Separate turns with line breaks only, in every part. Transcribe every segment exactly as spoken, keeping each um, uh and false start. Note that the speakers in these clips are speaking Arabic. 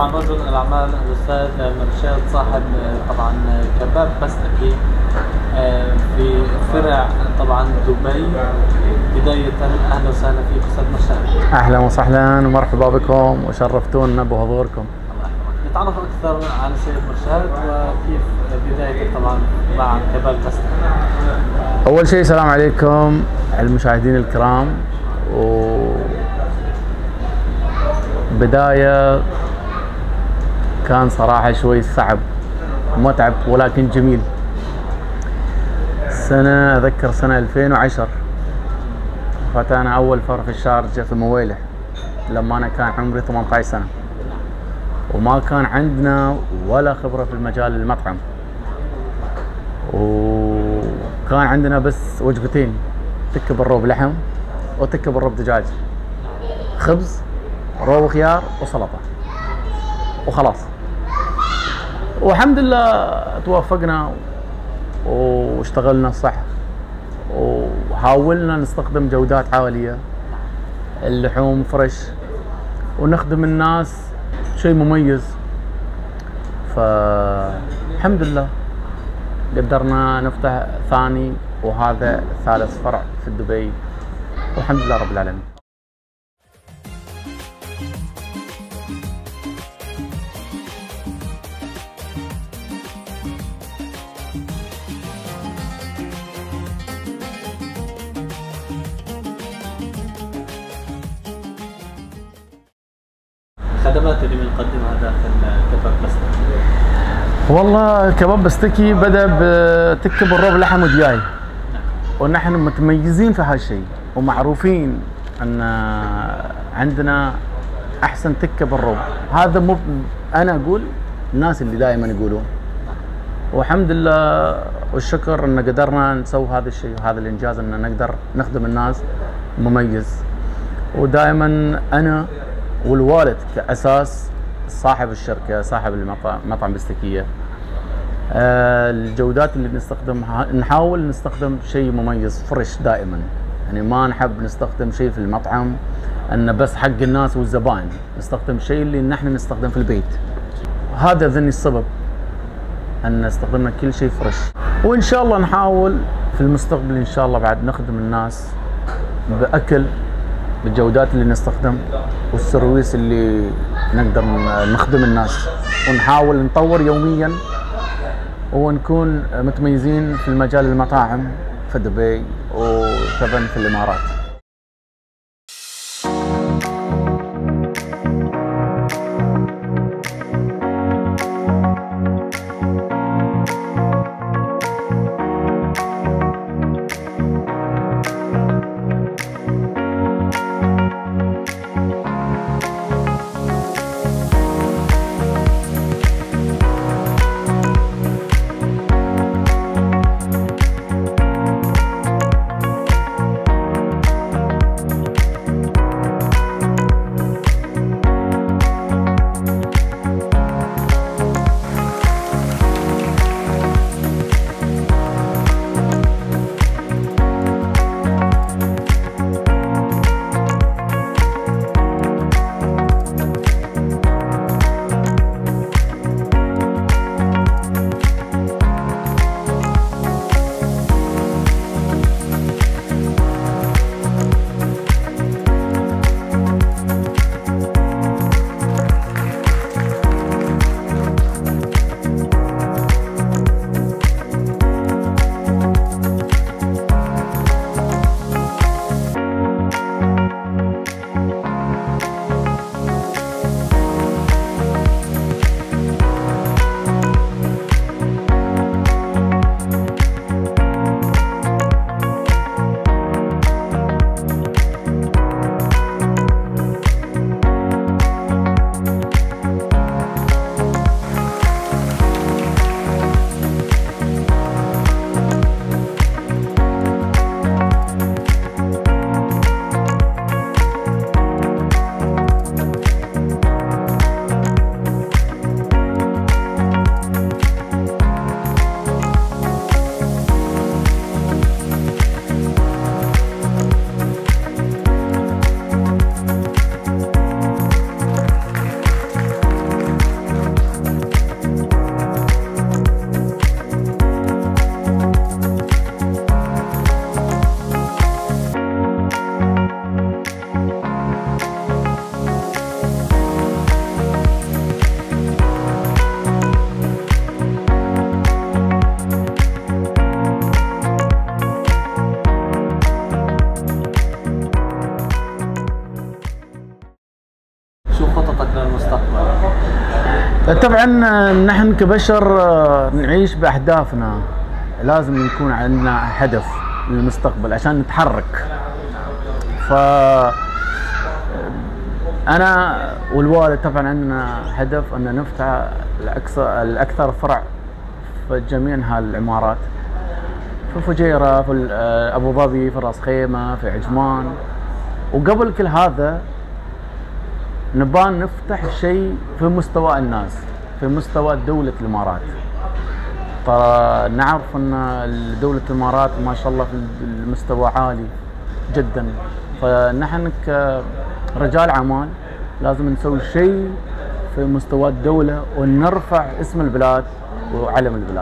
طبعا رجل الاعمال الاستاذ مرشاد صاحب طبعا كباب بستكي في فرع طبعا دبي. بداية اهلا وسهلا فيك استاذ مرشاد.
اهلا وسهلا ومرحبا بكم وشرفتونا بحضوركم.
نتعرف اكثر عن السيد مرشاد وكيف بدايتك طبعا مع كباب بستكي.
اول شيء السلام عليكم المشاهدين الكرام. وبداية كان صراحة شوي صعب متعب ولكن جميل. سنة أذكر سنة ألفين وعشرة فتانا أول فرع في الشارجة في مويلح لما أنا كان عمري ثمانية عشر سنة، وما كان عندنا ولا خبرة في المجال المطعم، وكان عندنا بس وجبتين، تكة بالروب لحم وتكة بالروب دجاج، خبز روب خيار وسلطة وخلاص. والحمد لله توفقنا واشتغلنا صح وحاولنا نستخدم جودات عالية، اللحوم فريش، ونخدم الناس شيء مميز. فالحمد لله قدرنا نفتح ثاني وهذا ثالث فرع في دبي، والحمد لله رب العالمين.
الخدمات اللي بنقدمها داخل كباب بستكي.
والله كباب بستكي بدأ بتكة بالروب لحم ودجاج، ونحن متميزين في هالشيء ومعروفين ان عندنا احسن تكة بالروب. هذا مو انا اقول، الناس اللي دائما يقولون، والحمد لله والشكر ان قدرنا نسوي هذا الشيء وهذا الانجاز، ان نقدر نخدم الناس مميز. ودائما انا والوالد كأساس صاحب الشركة صاحب المطعم مطعم بستكية، الجودات اللي بنستخدمها نحاول نستخدم شيء مميز فريش دائما، يعني ما نحب نستخدم شيء في المطعم انه بس حق الناس والزبائن، نستخدم شيء اللي نحن نستخدم في البيت. هذا ذني السبب ان استخدمنا كل شيء فريش، وان شاء الله نحاول في المستقبل ان شاء الله بعد نخدم الناس باكل بالجودات اللي نستخدم والسرويس اللي نقدر نخدم الناس، ونحاول نطور يوميا ونكون متميزين في المجال المطاعم في دبي وكمان في الامارات. طبعا نحن كبشر نعيش باهدافنا، لازم يكون عندنا هدف للمستقبل عشان نتحرك. ف انا والوالد طبعا عندنا هدف ان نفتح الاكثر الاكثر فرع في جميع انحاء الامارات، في فجيره، في ابو ظبي، في راس خيمه، في عجمان. وقبل كل هذا نبان نفتح شيء في مستوى الناس، في مستوى دولة الامارات. فنعرف ان دولة الامارات ما شاء الله في المستوى عالي جدا، فنحن كرجال اعمال لازم نسوي شيء في مستوى الدولة ونرفع اسم البلاد وعلم البلاد.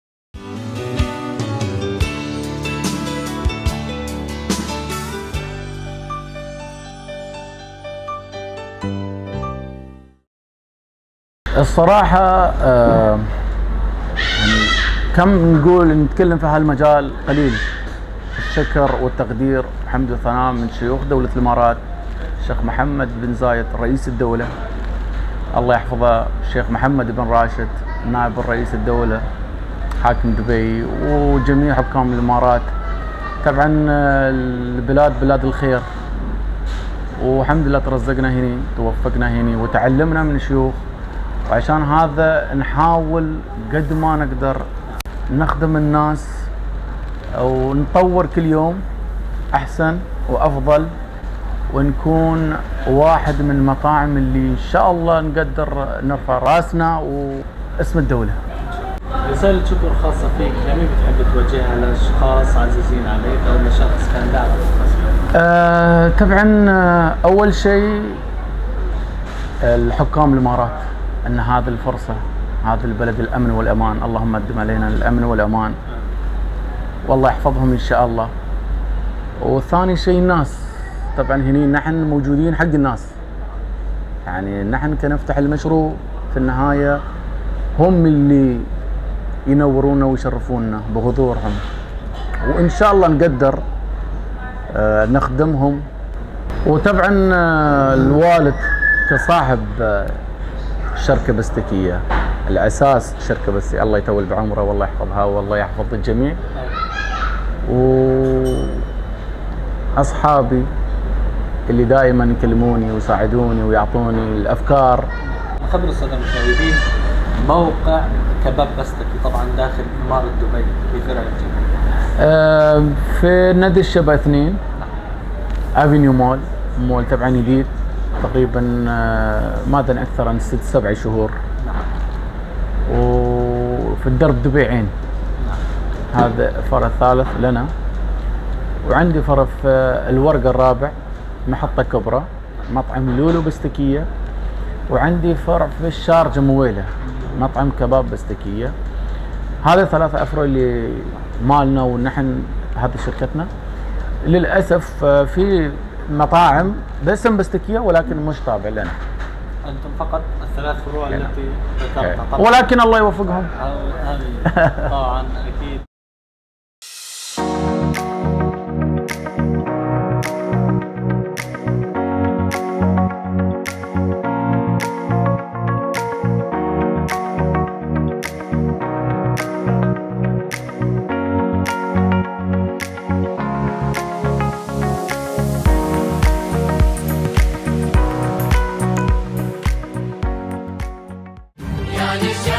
الصراحة آه يعني كم نقول نتكلم في هالمجال قليل. الشكر والتقدير الحمد والثناء من شيوخ دولة الامارات، الشيخ محمد بن زايد رئيس الدولة الله يحفظه، الشيخ محمد بن راشد نائب رئيس الدولة حاكم دبي، وجميع حكام الامارات. طبعا البلاد بلاد الخير، والحمد لله ترزقنا هنا، توفقنا هنا وتعلمنا من الشيوخ، وعشان هذا نحاول قد ما نقدر نخدم الناس او نطور كل يوم احسن وافضل، ونكون واحد من المطاعم اللي ان شاء الله نقدر نرفع راسنا واسم الدولة.
رسالة شكر خاصة فيك لمين بتحب توجهها لاشخاص عزيزين عليك او لشخص كان داعم؟
أه طبعا اول شيء الحكام الامارات، ان هذه الفرصة، هذا البلد الامن والامان، اللهم قدم علينا الامن والامان والله يحفظهم ان شاء الله. وثاني شيء الناس، طبعا هني نحن موجودين حق الناس، يعني نحن كنفتح المشروع في النهاية هم اللي ينورونا ويشرفونا بحضورهم، وان شاء الله نقدر آه نخدمهم. وطبعا آه الوالد كصاحب آه شركة بستكية، الأساس شركة بستكية، الله يطول بعمره والله يحفظها والله يحفظ الجميع. وأصحابي اللي دائما يكلموني ويساعدوني ويعطوني الأفكار.
خبر السادة المشاهدين موقع كباب بستكي طبعا داخل إمارة دبي في فرع الجنة.
آه في نادي الشبا اثنين افينيو مول، مول طبعا جديد تقريبا ما دن اكثر عن ست سبع شهور.
نعم.
وفي الدرب دبي عين. نعم. هذا الفرع الثالث لنا، وعندي فرع في الورقة الرابع محطة كبرى مطعم لولو بستكية، وعندي فرع في الشارجة مويلة مطعم كباب بستكية. هذه ثلاثة افرع اللي مالنا ونحن هذه شركتنا. للاسف في مطاعم باسم بستكية ولكن مش تابع لنا.
انتم فقط الثلاث فروع
يعني.
التي ذكرتها
طبعا، ولكن الله يوفقهم.
هذه طبعا اكيد.
يعني